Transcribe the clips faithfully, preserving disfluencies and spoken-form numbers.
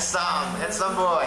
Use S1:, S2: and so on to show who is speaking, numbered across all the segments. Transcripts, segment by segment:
S1: Handsome, handsome boy.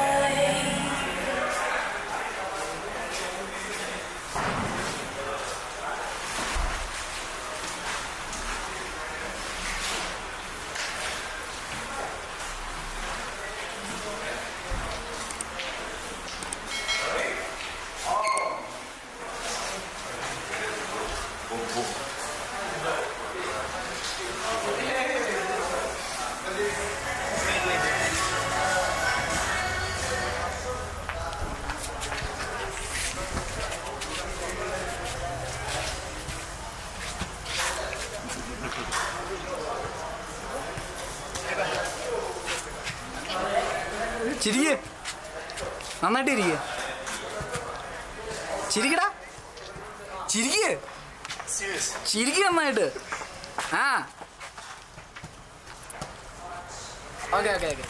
S2: ചിരിക്ക് നന്നായിട്ട് ഇരിക്കുക ചിരിക്കടാ ചിരിക്ക് ചിരിക്ക് നന്നായിട്ട് ആ okay okay okay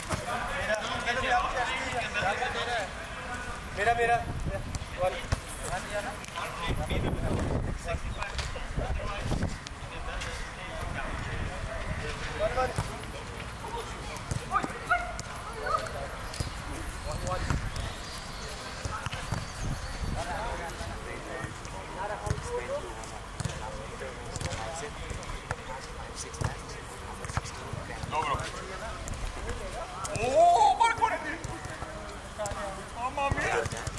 S3: Dobro. Oh, Marco! Mamma mia!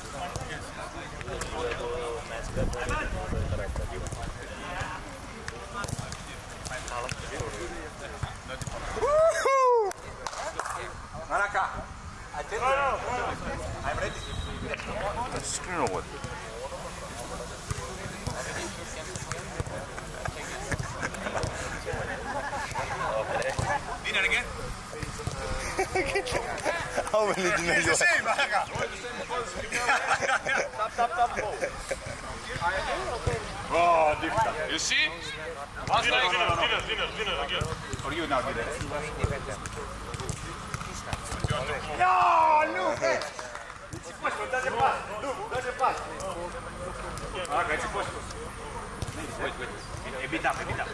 S3: Maraka. I'm ready. Screen or what? Dinner again?
S1: How many dinners
S3: It's the same, Maraka. Tap, tap, tap, go. Oh, difficult. You see? Dinner, dinner, dinner, dinner, dinner again. For you now, dinner. No, look! Ci puesto, dajcie pas. Look, dajcie pas. Okay, ci puesto. Wait, wait. Evita, evita.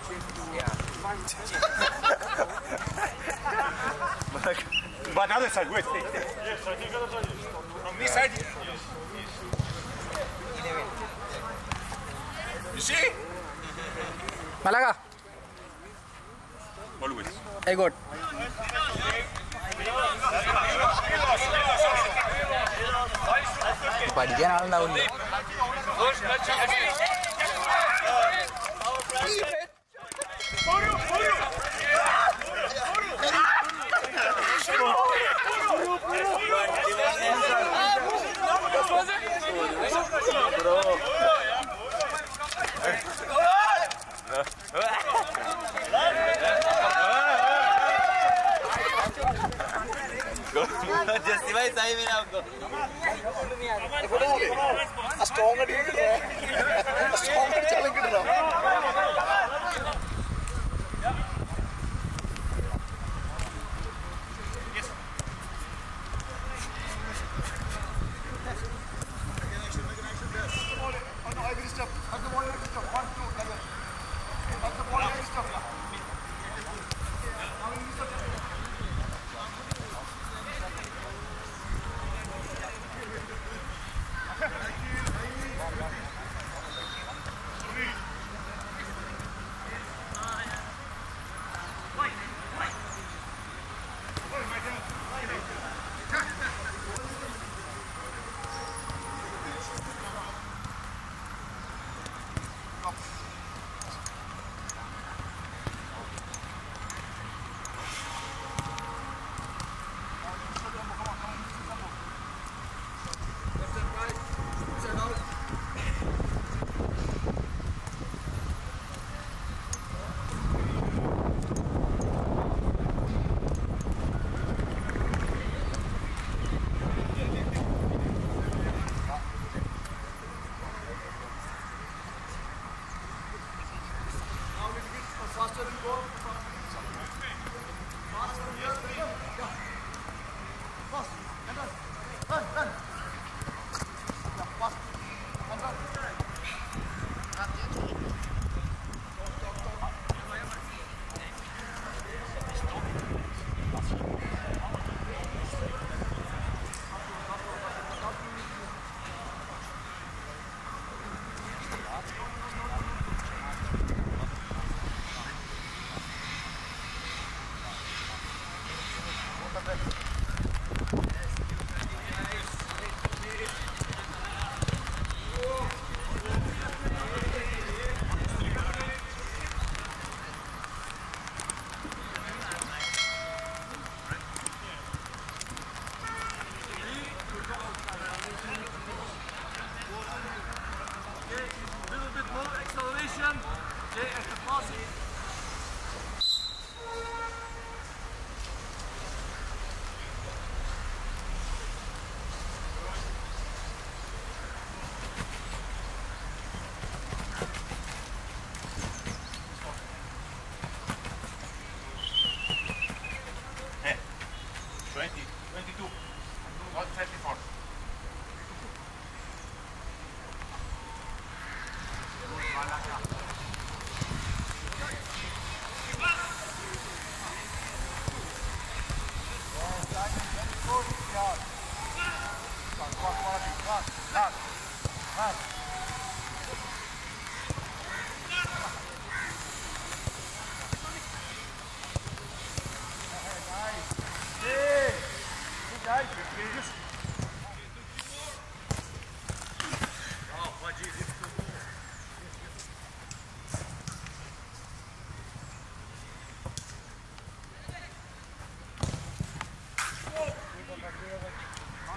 S3: But other side, wait, stay, stay. Yes, I think other side. From this side? Yes. You see?
S2: Malaga.
S3: Always.
S2: I got. പഠിക്കാൻ ആളുണ്ടാവില്ല
S1: Justify sahi mein aapko.
S2: strong അടി strong അടി ചലക്ക് ഇടണം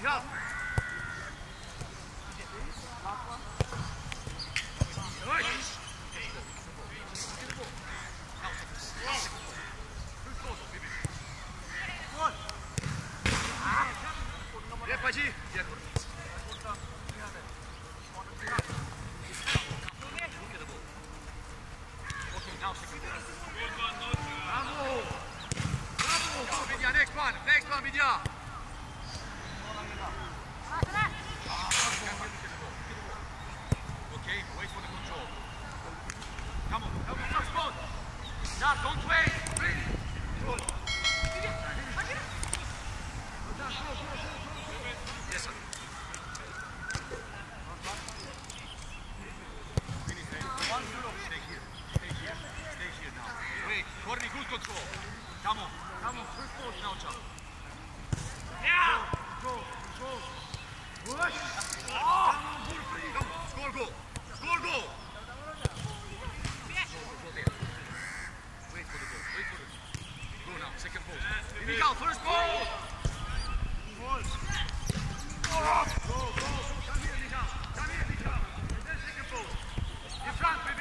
S3: up. Yeah, Paji. Yeah. Now, Bravo! Bravo! Vidya, next one! Next one, Vidya! Okay, wait for the control. Come on, help us spot! Now, don't wait! Bring! Yes, sir. One, two, stay here. Stay here. Stay here now. Wait, Courtney, good control. Come on, come on, first ball now, John. Yeah! Go, go, go. Push! Oh! Come on, goal free. Come on, score goal. Score goal. Go there. Wait for the goal, wait for the goal. Go now, second post. Here we go, first ball! Go, go, go. Come here, Mika. Come here, Mika. And then second post. In front, baby.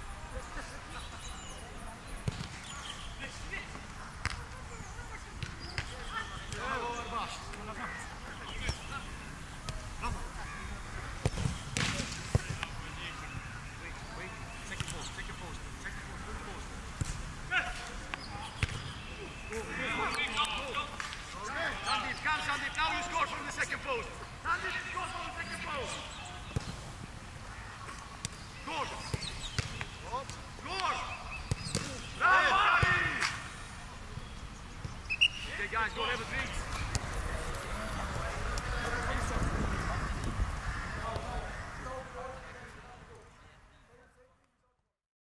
S3: Now you score from the second post. Sandeep, score from the second post. Score. Score. Bravo! Okay, guys, go have a drink.